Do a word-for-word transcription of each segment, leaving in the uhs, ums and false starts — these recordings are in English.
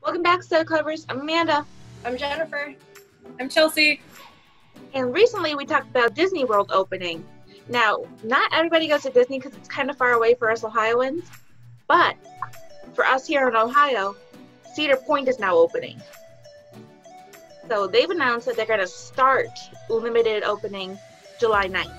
Welcome back, Set Covers. I'm Amanda. I'm Jennifer. I'm Chelsea. And recently we talked about Disney World opening. Now, not everybody goes to Disney because it's kind of far away for us Ohioans, but for us here in Ohio, Cedar Point is now opening. So they've announced that they're going to start limited opening July ninth.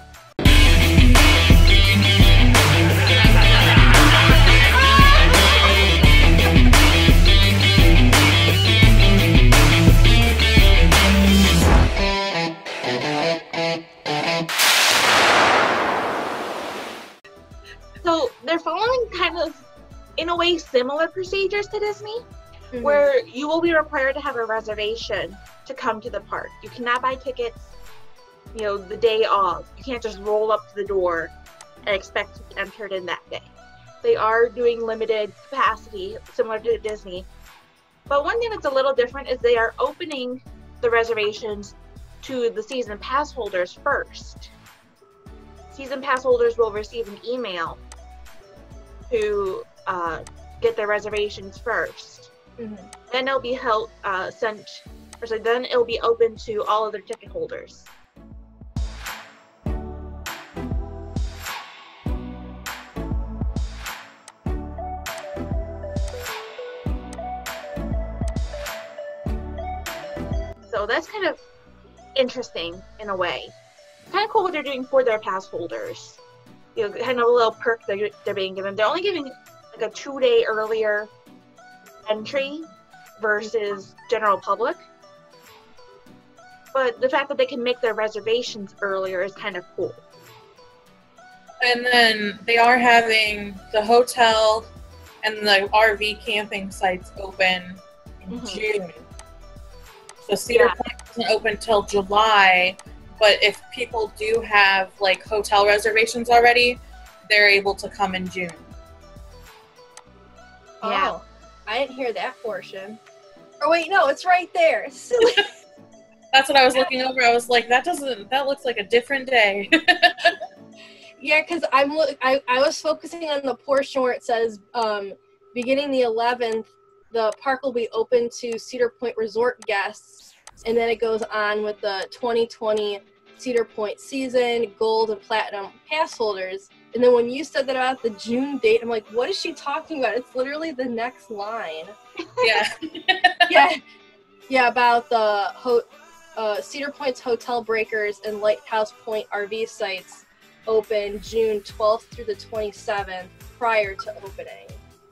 So they're following kind of, in a way, similar procedures to Disney, mm-hmm. where you will be required to have a reservation to come to the park. You cannot buy tickets, you know, the day of. You can't just roll up to the door and expect to be entered in that day. They are doing limited capacity, similar to Disney. But one thing that's a little different is they are opening the reservations to the season pass holders first. Season pass holders will receive an email to uh, get their reservations first. Mm-hmm. Then it'll be held, uh, sent, or so then it'll be open to all other ticket holders. So that's kind of interesting in a way. Kind of cool what they're doing for their pass holders. You know, kind of a little perk they're, they're being given. They're only giving like a two-day earlier entry versus general public. But the fact that they can make their reservations earlier is kind of cool. And then they are having the hotel and the R V camping sites open in mm-hmm. June. So Cedar yeah. Point doesn't open till July. But if people do have, like, hotel reservations already, they're able to come in June. Yeah. Oh, I didn't hear that portion. Or wait, no, it's right there. Silly. That's what I was looking over. I was like, that doesn't, that looks like a different day. Yeah, because I'm, I, I was focusing on the portion where it says, um, beginning the eleventh, the park will be open to Cedar Point Resort guests. And then it goes on with the twenty twenty Cedar Point season, gold and platinum pass holders. And then when you said that about the June date, I'm like, what is she talking about? It's literally the next line. Yeah. yeah. Yeah, about the ho- uh, Cedar Point's Hotel Breakers and Lighthouse Point R V sites open June twelfth through the twenty-seventh prior to opening.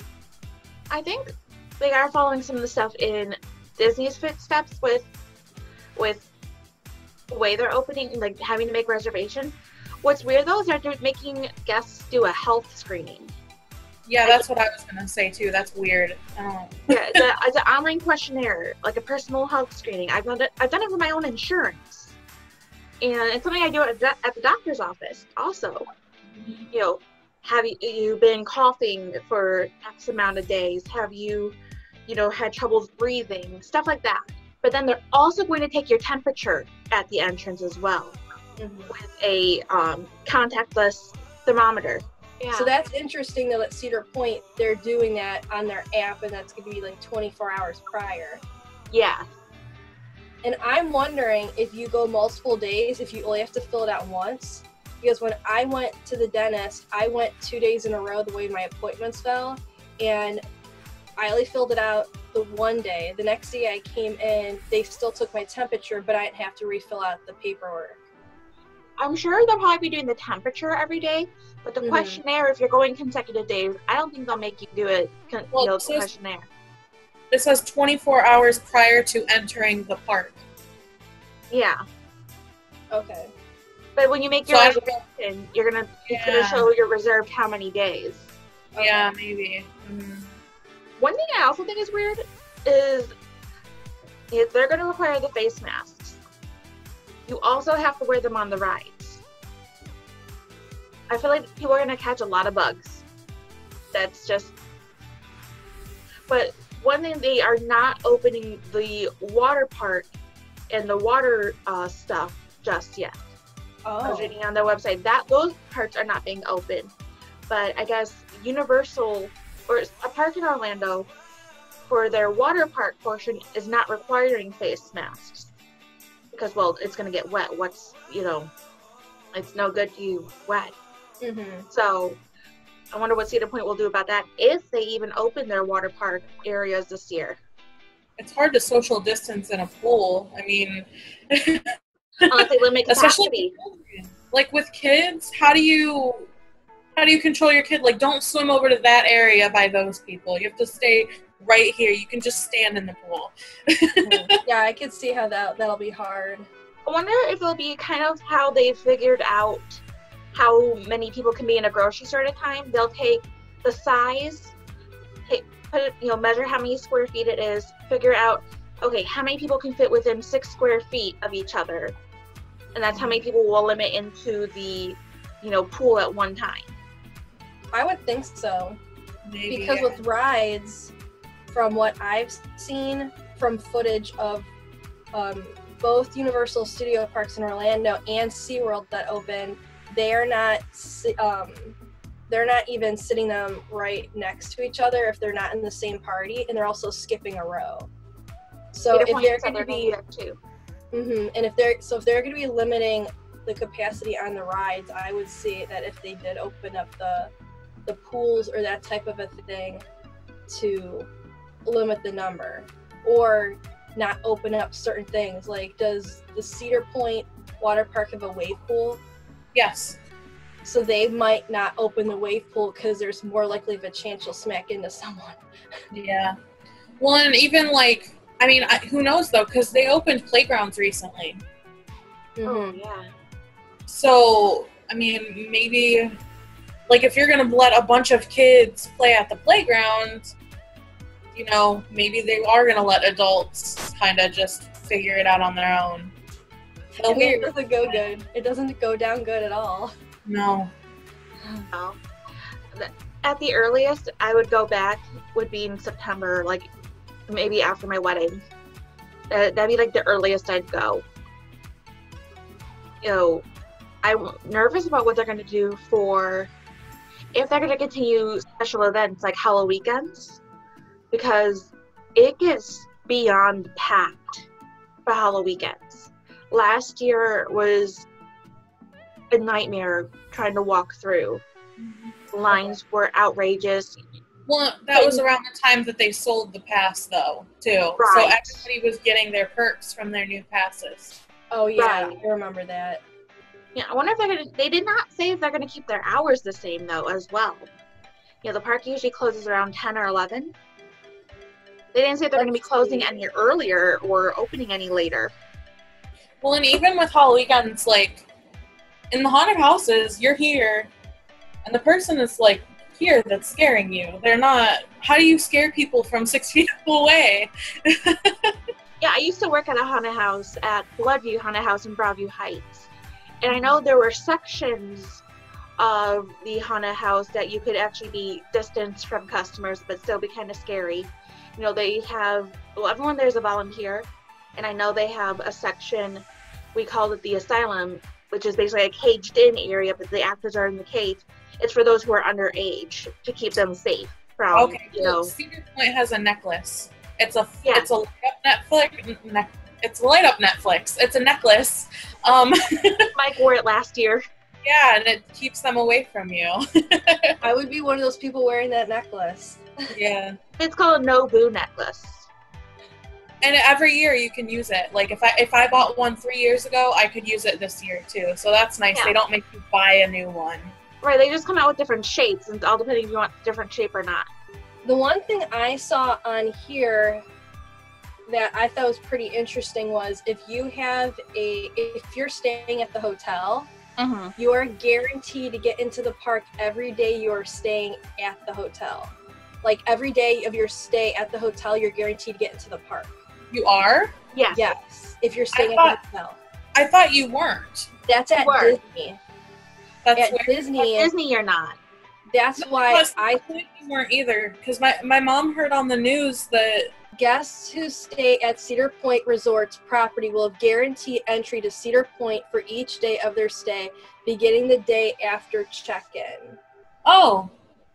I think they are following some of the stuff in Disney's footsteps with with the way they're opening, like having to make reservations. What's weird though is they're making guests do a health screening. Yeah, that's what I was gonna say too. That's weird. Oh. Yeah, it's, a, it's an online questionnaire, like a personal health screening. I've done it. I've done it for my own insurance, and it's something I do at, at the doctor's office. Also, you know, have you you been coughing for X amount of days? Have you, you know, had troubles breathing? Stuff like that. But then they're also going to take your temperature at the entrance as well, mm-hmm. with a um, contactless thermometer. Yeah. So that's interesting though, at Cedar Point, they're doing that on their app, and that's going to be like twenty-four hours prior. Yeah. And I'm wondering if you go multiple days, if you only have to fill it out once. Because when I went to the dentist, I went two days in a row the way my appointments fell, and I only filled it out the one day. The next day I came in, they still took my temperature, but I didn't have to refill out the paperwork. I'm sure they'll probably be doing the temperature every day, but the mm-hmm. questionnaire, if you're going consecutive days, I don't think they'll make you do it, you well, know, it says, questionnaire. It says twenty-four hours prior to entering the park. Yeah. Okay. But when you make your so reservation, you're gonna it's yeah. gonna show you're reserved how many days. Okay. Yeah, maybe. Mm-hmm. One thing I also think is weird is if they're going to require the face masks, you also have to wear them on the rides. I feel like people are going to catch a lot of bugs. That's just... But one thing, they are not opening the water park and the water uh, stuff just yet. Oh. I was reading on their website that those parts are not being open. But I guess Universal, or a park in Orlando, for their water park portion is not requiring face masks. Because, well, it's going to get wet. What's, you know, it's no good to you wet. Mm-hmm. So I wonder what Cedar Point will do about that if they even open their water park areas this year. It's hard to social distance in a pool. I mean, unless they limit capacity. Especially like with kids, how do you how do you control your kid? Like, don't swim over to that area by those people. You have to stay right here. You can just stand in the pool. Yeah, I could see how that that'll be hard. I wonder if it'll be kind of how they figured out how many people can be in a grocery store at a time. They'll take the size, take, put it, you know, measure how many square feet it is, figure out, okay, how many people can fit within six square feet of each other, and that's how many people will limit into the, you know, pool at one time. I would think so. Maybe, because yeah. with rides, from what I've seen from footage of um, both Universal Studio Parks in Orlando and SeaWorld that open, they're not um, they're not even sitting them right next to each other if they're not in the same party, and they're also skipping a row. So if they're going to be, mm-hmm, and if they're so if they're going to be limiting the capacity on the rides, I would see that if they did open up the the pools or that type of a thing, to limit the number, or not open up certain things. Like, does the Cedar Point water park have a wave pool? Yes. So they might not open the wave pool because there's more likely of a chance you'll smack into someone. Yeah. Well, and even like, I mean, I, who knows though, because they opened playgrounds recently. Mm-hmm. Oh, yeah. So, I mean, maybe, like, if you're going to let a bunch of kids play at the playground, you know, maybe they are going to let adults kind of just figure it out on their own. And it doesn't go good. It doesn't go down good at all. No. No. At the earliest, I would go back would be in September, like maybe after my wedding. Uh, that'd be like the earliest I'd go. You know, I'm nervous about what they're going to do for, if they're going to continue special events like Halloween weekends, because it gets beyond packed for Halloween weekends. Last year was a nightmare trying to walk through. Lines were outrageous. Well, that was around the time that they sold the pass, though, too. Right. So everybody was getting their perks from their new passes. Oh, yeah, Right. I remember that. Yeah, I wonder if they're gonna. They did not say if they're gonna keep their hours the same though, as well. You know, the park usually closes around ten or eleven. They didn't say if they're gonna be closing any earlier or opening any later. Well, and even with Halloween weekends, like, in the haunted houses, you're here, and the person is, like, here that's scaring you. They're not. How do you scare people from six feet away? Yeah, I used to work at a haunted house at Bloodview Haunted House in Broadview Heights. And I know there were sections of the haunted house that you could actually be distanced from customers but still be kind of scary. You know, they have, well, everyone there's a volunteer, and I know they have a section, we called it the asylum, which is basically a caged in area, but the actors are in the cage. It's for those who are underage to keep them safe from, Okay, you know. Cedar Point has a necklace. It's a, Yeah. it's a light up Netflix, ne- it's a light up Netflix. It's a necklace. Um, Mike wore it last year. yeah, and it keeps them away from you. I would be one of those people wearing that necklace. Yeah. It's called a no boo necklace. And every year you can use it. Like, if I if I bought one three years ago, I could use it this year too. So that's nice. Yeah. They don't make you buy a new one. Right, they just come out with different shapes, and all depending if you want different shape or not. The one thing I saw on here that I thought was pretty interesting was if you have a, if you're staying at the hotel, Mm-hmm. you are guaranteed to get into the park every day you are staying at the hotel. Like, every day of your stay at the hotel, you're guaranteed to get into the park. You are? Yes. Yes, if you're staying I at the hotel. I thought you weren't. That's at Were. Disney. That's At where Disney, At Disney, you're not. that's why Plus, I thought you weren't either. Because my, my mom heard on the news that guests who stay at Cedar Point Resort's property will have guaranteed entry to Cedar Point for each day of their stay, beginning the day after check-in. oh,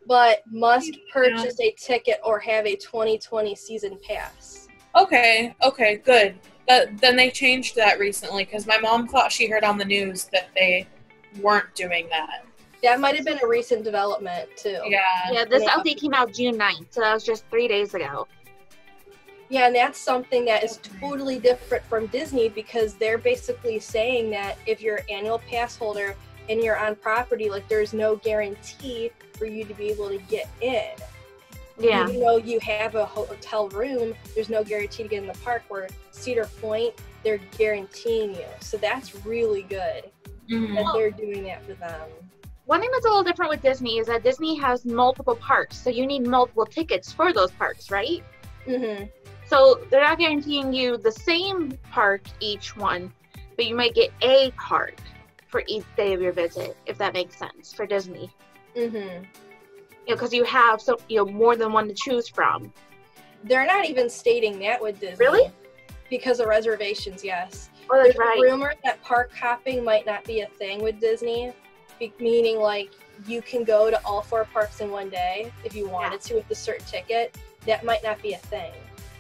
but must purchase a ticket or have a twenty twenty season pass. Okay, okay, good. But then they changed that recently because my mom thought she heard on the news that they weren't doing that. That might have been a recent development, too. Yeah. Yeah, this update came out June ninth, so that was just three days ago. Yeah, and that's something that is totally different from Disney because they're basically saying that if you're an annual pass holder and you're on property, like there's no guarantee for you to be able to get in. Yeah. Even though you have a hotel room, there's no guarantee to get in the park, where Cedar Point, they're guaranteeing you. So that's really good Mm-hmm. that they're doing that for them. One thing that's a little different with Disney is that Disney has multiple parks, so you need multiple tickets for those parks, right? Mm-hmm. So they're not guaranteeing you the same park each one, but you might get a park for each day of your visit, if that makes sense, for Disney. Mm-hmm. You know, because you have so you know more than one to choose from. They're not even stating that with Disney. Really? Because of reservations, yes. Oh, that's There's right. a rumor that park hopping might not be a thing with Disney, be- meaning like you can go to all four parks in one day if you wanted to with a certain ticket. That might not be a thing.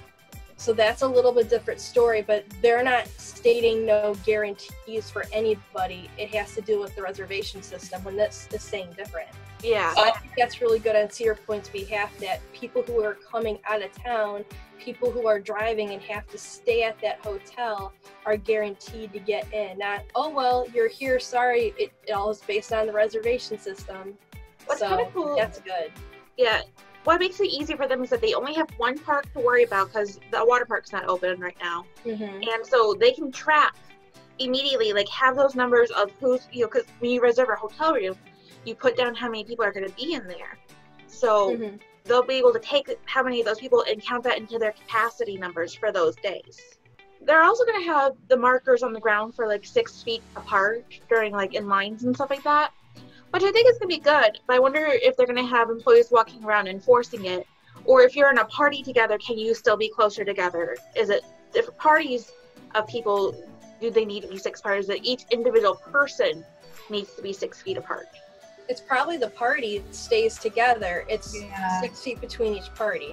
So that's a little bit different story, but they're not stating no guarantees for anybody. It has to do with the reservation system when this is saying different. Yeah. So I think that's really good on Cedar Point's behalf, that people who are coming out of town, people who are driving and have to stay at that hotel are guaranteed to get in. Not, oh, well, you're here, sorry, it, it all is based on the reservation system. What's so kind of cool. That's good. Yeah. What makes it easy for them is that they only have one park to worry about because the water park's not open right now. Mm-hmm. And so they can track immediately, like have those numbers of who's, you know, because when you reserve a hotel room, you put down how many people are going to be in there. So Mm-hmm. they'll be able to take how many of those people and count that into their capacity numbers for those days. They're also going to have the markers on the ground for like six feet apart during like in lines and stuff like that, which I think is going to be good. But I wonder if they're going to have employees walking around enforcing it, or if you're in a party together, can you still be closer together? Is it different parties of people? Do they need to be six parties? That each individual person needs to be six feet apart. It's probably the party stays together. It's Yeah. six feet between each party.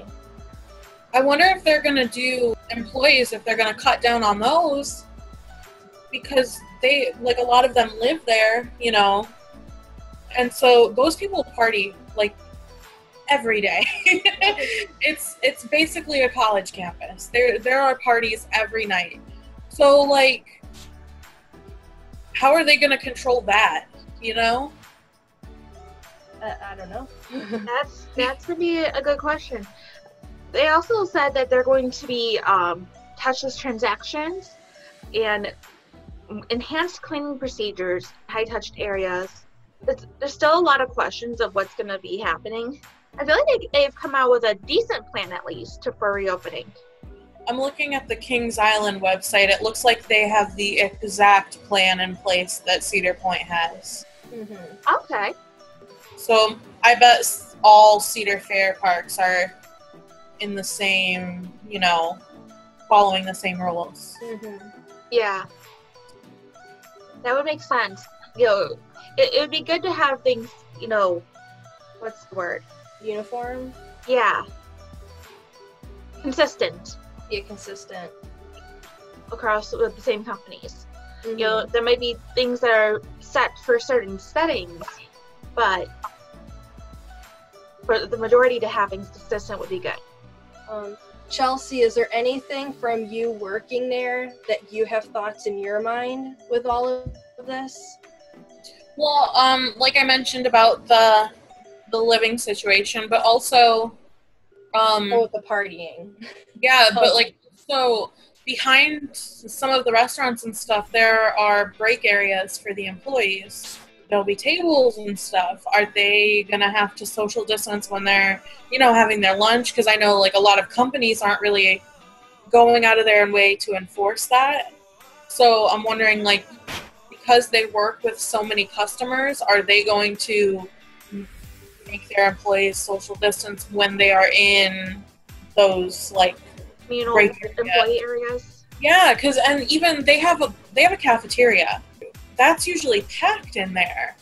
I wonder if they're going to do employees, if they're going to cut down on those, because they, like a lot of them live there, you know, and so those people party like every day. it's it's basically a college campus. There there are parties every night. So like, how are they going to control that, you know? Uh, I don't know. That's that's gonna be a good question. They also said that they're going to be um, touchless transactions and enhanced cleaning procedures, high-touched areas. It's, there's still a lot of questions of what's going to be happening. I feel like they, they've come out with a decent plan at least to, for reopening. I'm looking at the Kings Island website. It looks like they have the exact plan in place that Cedar Point has. Mm-hmm. Okay. So I bet all Cedar Fair parks are in the same, you know, following the same rules. Mm-hmm. Yeah. That would make sense. You know, it, it would be good to have things, you know, what's the word? Uniform? Yeah. Consistent Yeah, consistent. across with the same companies. Mm-hmm. You know, there might be things that are set for certain settings, but for the majority to have things consistent would be good. Um, Chelsea, is there anything from you working there that you have thoughts in your mind with all of this? Well, um, like I mentioned about the the living situation, but also, um, Oh, with the partying. yeah, but like, so behind some of the restaurants and stuff, there are break areas for the employees. There'll be tables and stuff. Are they gonna have to social distance when they're, you know, having their lunch? Because I know like a lot of companies aren't really going out of their way to enforce that. So I'm wondering, like, because they work with so many customers, are they going to make their employees social distance when they are in those like Communal break employee areas. Yeah, because and even they have a they have a cafeteria. That's usually packed in there.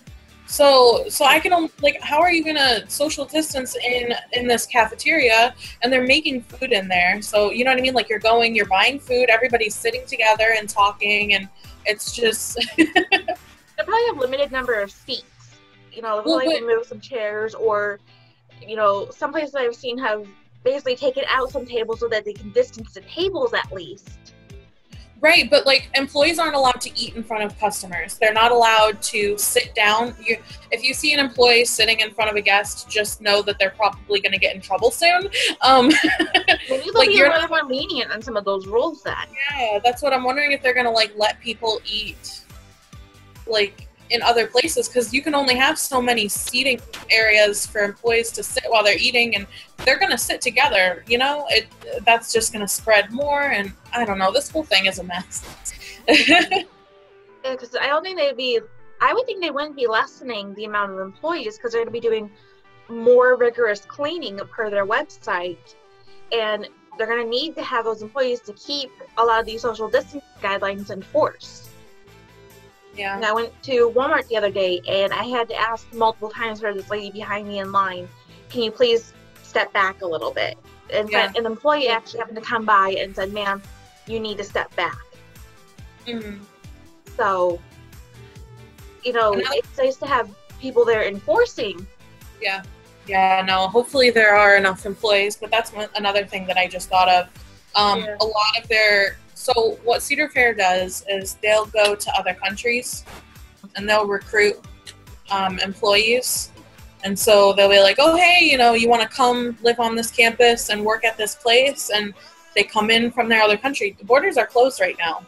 So, so I can only, like, how are you gonna social distance in in this cafeteria, and they're making food in there? So, you know what I mean? Like, you're going, you're buying food, everybody's sitting together and talking, and it's just. They probably have limited number of seats. You know, they'll Well, like but- remove some chairs, or, you know, some places I've seen have basically taken out some tables so that they can distance the tables at least. Right, but like employees aren't allowed to eat in front of customers. They're not allowed to sit down. You, if you see an employee sitting in front of a guest, just know that they're probably going to get in trouble soon. Um, Maybe they'll like be you're a little more lenient on some of those rules then. Yeah, that's what I'm wondering, if they're going to like let people eat like in other places, because you can only have so many seating areas for employees to sit while they're eating, and they're going to sit together, you know, it that's just going to spread more, and I don't know, this whole thing is a mess. Yeah, because I don't think they'd be, I would think they wouldn't be lessening the amount of employees, because they're going to be doing more rigorous cleaning per their website, and they're going to need to have those employees to keep a lot of these social distancing guidelines enforced. Yeah. And I went to Walmart the other day, and I had to ask multiple times for this lady behind me in line, can you please step back a little bit? And Yeah. an employee actually happened to come by and said, ma'am, you need to step back. Mm-hmm. So, you know, Another- it's nice to have people there enforcing. Yeah. Yeah, no, hopefully there are enough employees, but that's one, another thing that I just thought of. Um, Yeah. A lot of their, so what Cedar Fair does is they'll go to other countries and they'll recruit um, employees. And so they'll be like, oh, hey, you know, you want to come live on this campus and work at this place? And they come in from their other country. The borders are closed right now.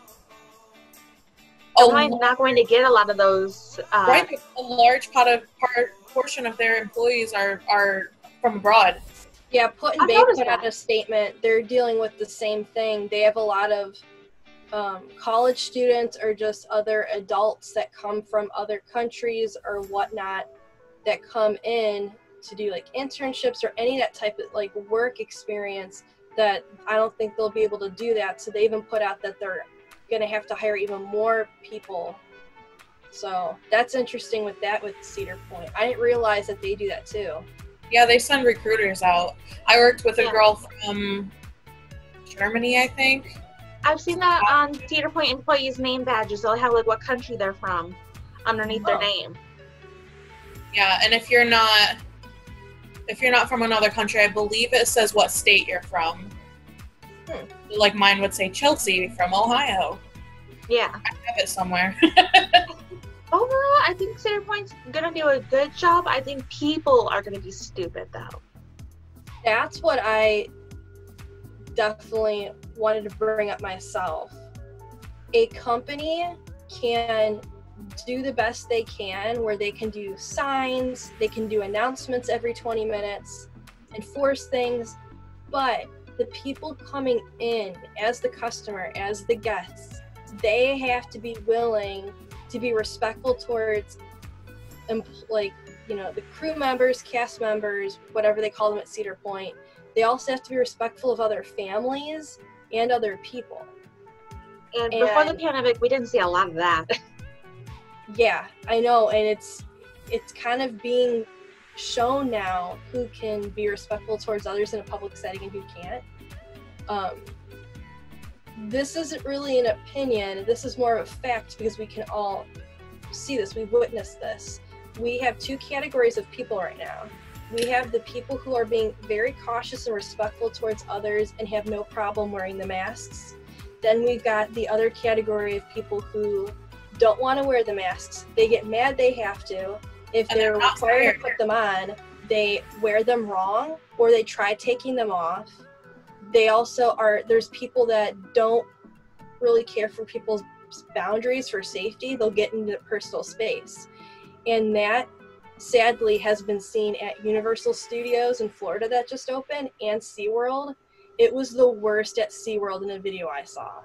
I'm A probably not going to get a lot of those. Uh, Right, but a large part of part portion of their employees are are from abroad. Yeah, Put and I've Bay noticed put out that. a statement. They're dealing with the same thing. They have a lot of um, college students or just other adults that come from other countries or whatnot that come in to do like internships or any of that type of like work experience, that I don't think they'll be able to do that. So they even put out that they're going to have to hire even more people. So that's interesting with that with Cedar Point. I didn't realize that they do that too. Yeah, they send recruiters out. I worked with a Yeah. girl from Germany, I think. I've seen that on Cedar Point employees' name badges. They'll have like what country they're from underneath Oh. their name. Yeah, and if you're not if you're not from another country, I believe it says what state you're from. Hmm. Like mine would say Chelsea from Ohio. Yeah. I have it somewhere. Overall, I think Cedar Point's gonna do a good job. I think people are gonna be stupid though. That's what I definitely wanted to bring up myself. A company can do the best they can, where they can do signs, they can do announcements every twenty minutes, enforce things, but the people coming in as the customer, as the guests, they have to be willing to be respectful towards em- like, you know, the crew members, cast members, whatever they call them at Cedar Point. They also have to be respectful of other families and other people. And, before the And- pandemic, we didn't see a lot of that. Yeah, I know, and it's it's kind of being shown now who can be respectful towards others in a public setting and who can't. Um, this isn't really an opinion. This is more of a fact because we can all see this. We've witnessed this. We have two categories of people right now. We have the people who are being very cautious and respectful towards others and have no problem wearing the masks. Then we've got the other category of people who don't want to wear the masks. They get mad they have to. If And they're they're not required scared. to put them on, they wear them wrong or they try taking them off. They also are, there's people that don't really care for people's boundaries for safety. They'll get into personal space. And that sadly has been seen at Universal Studios in Florida that just opened and SeaWorld. It was the worst at SeaWorld in a video I saw.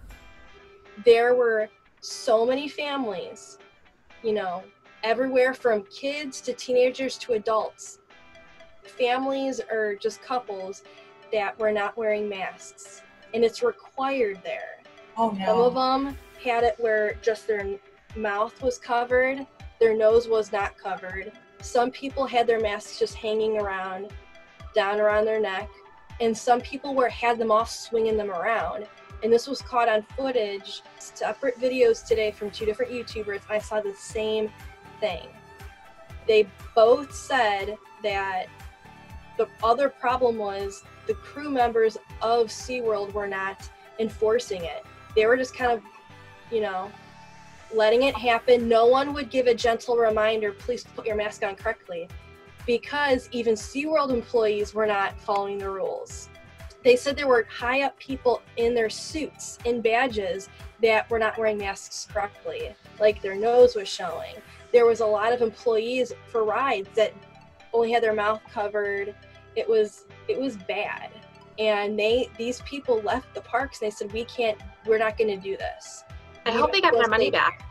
There were so many families, you know, everywhere from kids to teenagers to adults. Families or just couples that were not wearing masks. And it's required there. Oh Some of no. them had it where just their mouth was covered, their nose was not covered. Some people had their masks just hanging around, down around their neck, and some people were had them off swinging them around. And this was caught on footage, separate videos today from two different YouTubers. I saw the same thing. They both said that the other problem was the crew members of SeaWorld were not enforcing it. They were just kind of, you know, letting it happen. No one would give a gentle reminder, please put your mask on correctly, because even SeaWorld employees were not following the rules. They said there were high up people in their suits, in badges, that were not wearing masks correctly, like their nose was showing. There was a lot of employees for rides that only had their mouth covered. It was it was bad. And they these people left the parks and they said, we can't, we're not gonna do this. I hope they got their money back.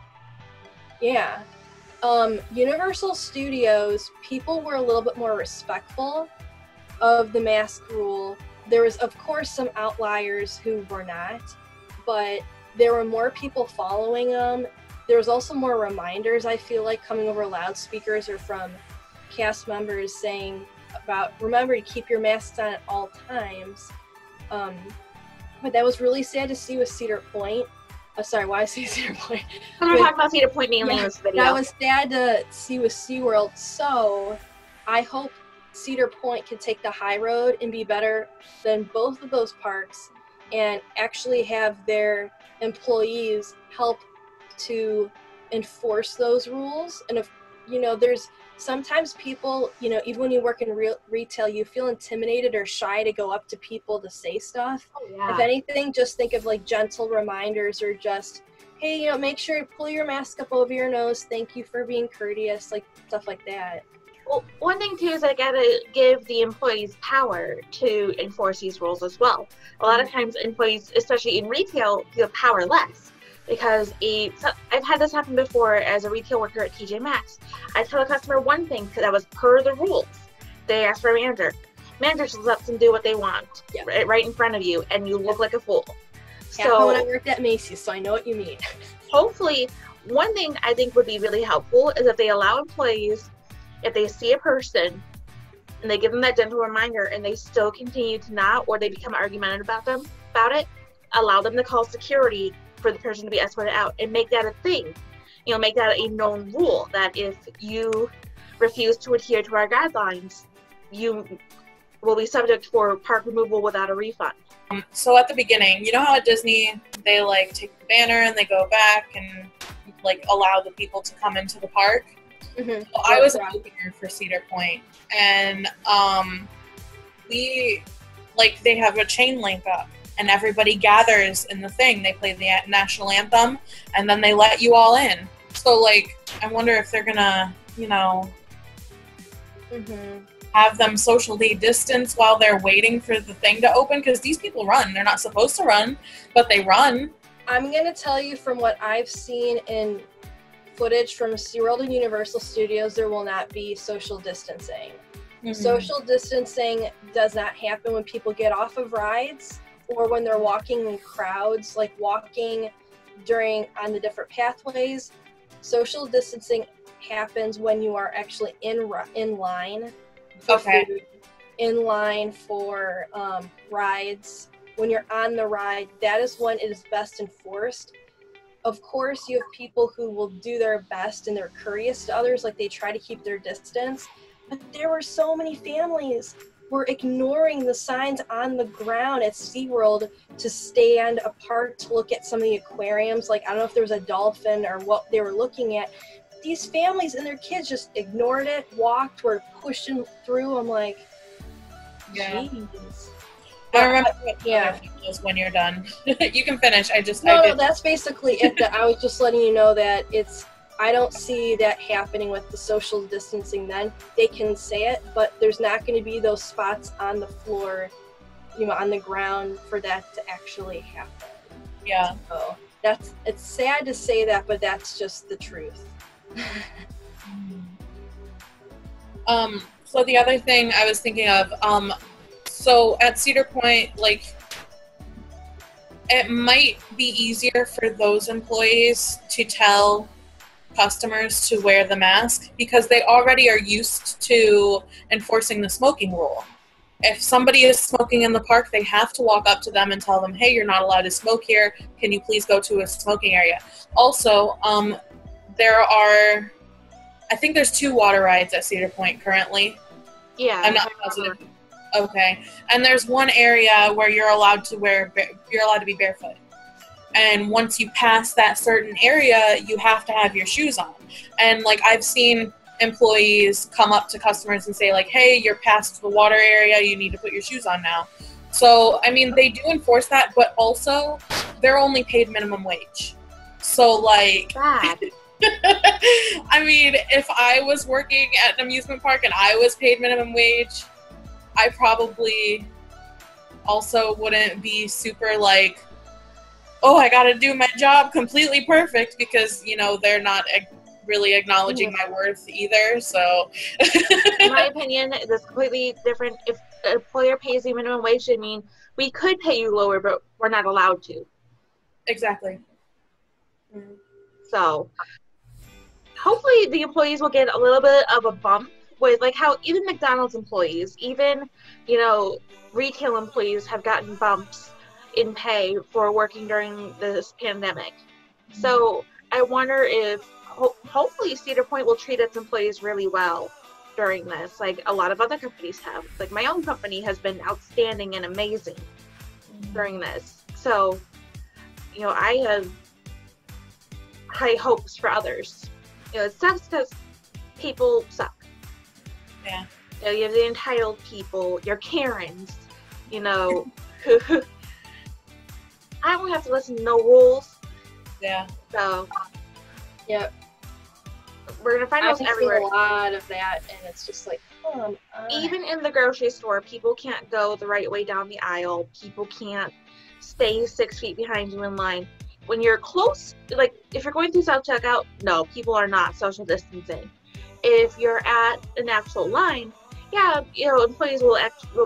Yeah. Um, Universal Studios, people were a little bit more respectful of the mask rule. There was, of course, some outliers who were not, but there were more people following them. There was also more reminders, I feel like, coming over loudspeakers or from cast members saying about, remember to keep your masks on at all times. Um, but that was really sad to see with Cedar Point. Oh, sorry, why I say Cedar Point? We're talking about Cedar Point mainly yeah, in this video. That was sad to see with SeaWorld, so I hope Cedar Point can take the high road and be better than both of those parks and actually have their employees help to enforce those rules. And if, you know, there's sometimes people, you know, even when you work in real retail, you feel intimidated or shy to go up to people to say stuff. Oh, yeah. If anything, just think of like gentle reminders or just, hey, you know, make sure you pull your mask up over your nose. Thank you for being courteous, like stuff like that. Well, one thing too is I gotta give the employees power to enforce these rules as well. A lot of times employees, especially in retail, feel powerless because a, so I've had this happen before as a retail worker at T J Maxx. I tell a customer one thing because that was per the rules. They ask for a manager. Manager just lets them do what they want, yeah. right, right in front of you, and you look like a fool. Yeah, so when I worked at Macy's, so I know what you mean. Hopefully, one thing I think would be really helpful is if they allow employees, if they see a person and they give them that gentle reminder and they still continue to not, or they become argumentative about them about it, allow them to call security for the person to be escorted out and make that a thing. You know, make that a known rule that if you refuse to adhere to our guidelines, you will be subject for park removal without a refund. Um, so at the beginning, you know how at Disney they like take the banner and they go back and like allow the people to come into the park? Mm-hmm. Well, I was a opener for Cedar Point, and um, we, like, they have a chain link up, and everybody gathers in the thing. They play the national anthem, and then they let you all in. So, like, I wonder if they're gonna, you know, mm-hmm. have them socially distance while they're waiting for the thing to open, because these people run. They're not supposed to run, but they run. I'm gonna tell you from what I've seen in footage from SeaWorld and Universal Studios, there will not be social distancing. Mm-hmm. Social distancing does not happen when people get off of rides or when they're walking in crowds, like walking during on the different pathways. Social distancing happens when you are actually in in line for okay. food, in line for um, rides. When you're on the ride, that is when it is best enforced. Of course, you have people who will do their best and they're courteous to others, like they try to keep their distance. But there were so many families who were ignoring the signs on the ground at SeaWorld to stand apart to look at some of the aquariums. Like, I don't know if there was a dolphin or what they were looking at. These families and their kids just ignored it, walked, were pushing through. I'm like, yeah. Jeez. I remember what yeah. when you're done. You can finish. I just no, I no. That's basically it. That I was just letting you know that it's. I don't see that happening with the social distancing. Then they can say it, but there's not going to be those spots on the floor, you know, on the ground for that to actually happen. Yeah. So that's. It's sad to say that, but that's just the truth. um. So the other thing I was thinking of, um. So at Cedar Point, like, it might be easier for those employees to tell customers to wear the mask because they already are used to enforcing the smoking rule. If somebody is smoking in the park, they have to walk up to them and tell them, hey, you're not allowed to smoke here. Can you please go to a smoking area? Also, um, there are, I think there's two water rides at Cedar Point currently. Yeah. I'm not positive. Okay. And there's one area where you're allowed to wear, you're allowed to be barefoot. And once you pass that certain area, you have to have your shoes on. And like I've seen employees come up to customers and say like, hey, you're past the water area, you need to put your shoes on now. So, I mean, they do enforce that, but also they're only paid minimum wage. So like, Bad. I mean, if I was working at an amusement park and I was paid minimum wage, I probably also wouldn't be super like, oh, I got to do my job completely perfect because, you know, they're not really acknowledging my worth either, so. In my opinion, that's completely different. If an employer pays you minimum wage, I mean, we could pay you lower, but we're not allowed to. Exactly. Mm. So, hopefully the employees will get a little bit of a bump with, like, how even McDonald's employees, even, you know, retail employees have gotten bumps in pay for working during this pandemic. Mm-hmm. So, I wonder if Ho- hopefully Cedar Point will treat its employees really well during this, like a lot of other companies have. Like my own company has been outstanding and amazing mm-hmm. during this. So, you know, I have high hopes for others. You know, it sucks because people suck. Yeah. You know, you have the entitled people, your Karens, you know, who I don't have to listen to no rules. Yeah. So, yep. We're gonna find I've those seen everywhere. a lot of that, and it's just like, come on. Even in the grocery store, people can't go the right way down the aisle. People can't stay six feet behind you in line. When you're close, like if you're going through self-checkout, no, people are not social distancing. If you're at an actual line, yeah, you know, employees will actually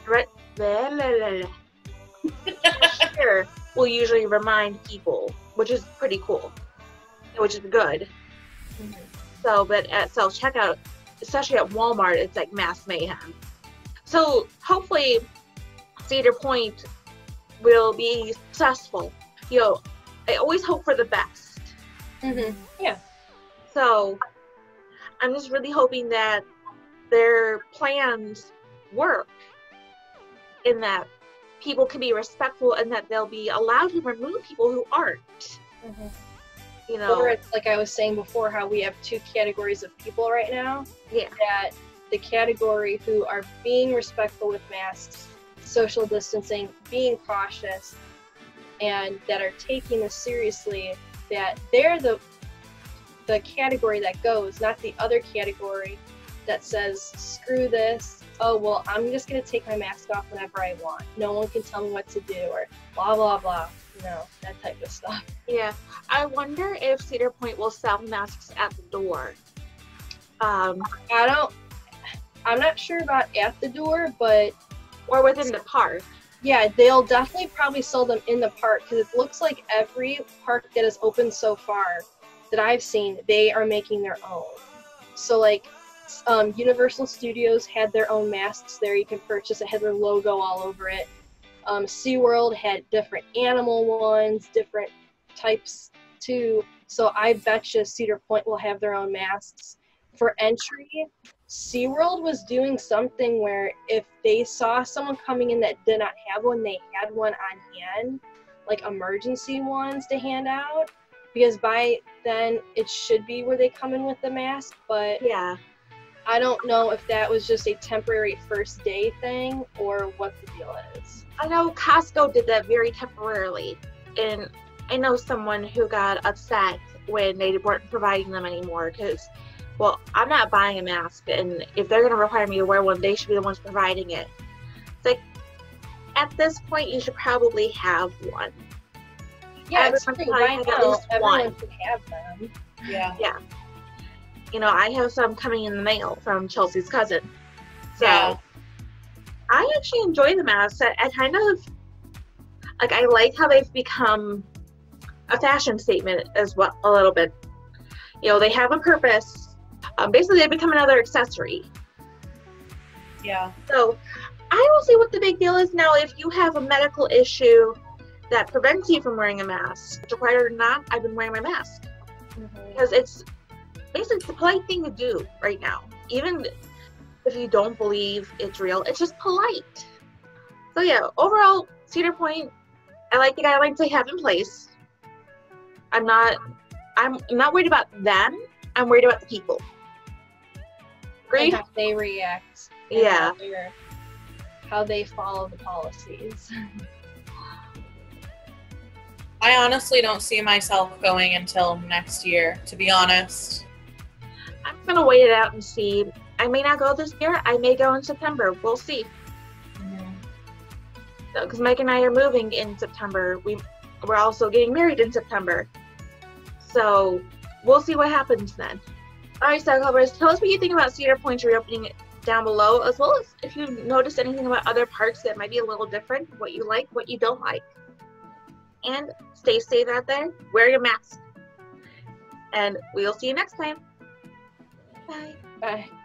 sure, will usually remind people, which is pretty cool, which is good. Mm-hmm. So, but at self-checkout, especially at Walmart, it's like mass mayhem. So hopefully Cedar Point will be successful. You know, I always hope for the best. Mm-hmm. Yeah. So I'm just really hoping that their plans work in that people can be respectful and that they'll be allowed to remove people who aren't. Mm-hmm. You know, or it's like I was saying before, how we have two categories of people right now. Yeah. That the category who are being respectful with masks, social distancing, being cautious, and that are taking this seriously, that they're the the category that goes, not the other category that says, screw this, oh, well, I'm just going to take my mask off whenever I want. No one can tell me what to do, or blah, blah, blah. You know, that type of stuff. Yeah. I wonder if Cedar Point will sell masks at the door. Um, I don't, I'm not sure about at the door, but... Or within the park. Yeah, they'll definitely probably sell them in the park, because it looks like every park that has opened so far that I've seen, they are making their own. So, like, um, Universal Studios had their own masks there you can purchase. It had their logo all over it. Um, SeaWorld had different animal ones, different types too. So I bet you Cedar Point will have their own masks. For entry, SeaWorld was doing something where if they saw someone coming in that did not have one, they had one on hand, like emergency ones to hand out. Because by then it should be where they come in with the mask, but yeah, I don't know if that was just a temporary first day thing or what the deal is. I know Costco did that very temporarily, and I know someone who got upset when they weren't providing them anymore because, well, I'm not buying a mask, and if they're going to require me to wear one, they should be the ones providing it. It's like, at this point, you should probably have one. Yeah, it's right now, everyone should have them. Yeah. Yeah. You know, I have some coming in the mail from Chelsea's cousin. So, yeah. I actually enjoy the masks. I, I kind of, like, I like how they've become a fashion statement as well, a little bit. You know, they have a purpose. Um, basically, they become another accessory. Yeah. So I will see what the big deal is now. If you have a medical issue that prevents you from wearing a mask, required or not, I've been wearing my mask. Mm-hmm. Because it's basically the polite thing to do right now. Even if you don't believe it's real, it's just polite. So yeah, overall, Cedar Point, I like the guidelines they have in place. I'm not, I'm not worried about them. I'm worried about the people. Like how they react. Yeah. How they follow the policies. I honestly don't see myself going until next year, to be honest. I'm gonna wait it out and see. I may not go this year. I may go in September. We'll see. Because Mike and I are moving in September. We, we're also getting married in September. So we'll see what happens then. All right, Star Clubbers, tell us what you think about Cedar Point reopening down below, as well as if you've noticed anything about other parks that might be a little different, what you like, what you don't like. And stay safe out there. Wear your mask. And we'll see you next time. Bye. Bye.